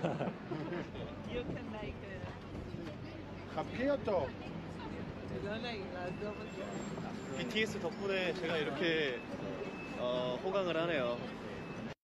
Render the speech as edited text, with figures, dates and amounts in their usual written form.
You can make 카피어토. cái này là double. BTS 덕분에 제가 이렇게 호강을 하네요.